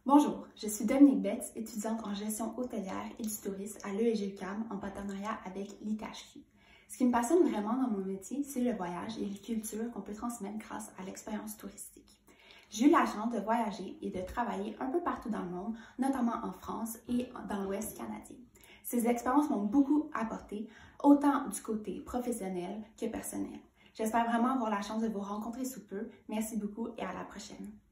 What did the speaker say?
Bonjour, je suis Dominique Betts, étudiante en gestion hôtelière et du tourisme à l'ESG-UQAM en partenariat avec l'ITHQ. Ce qui me passionne vraiment dans mon métier, c'est le voyage et les cultures qu'on peut transmettre grâce à l'expérience touristique. J'ai eu la chance de voyager et de travailler un peu partout dans le monde, notamment en France et dans l'Ouest canadien. Ces expériences m'ont beaucoup apporté, autant du côté professionnel que personnel. J'espère vraiment avoir la chance de vous rencontrer sous peu. Merci beaucoup et à la prochaine.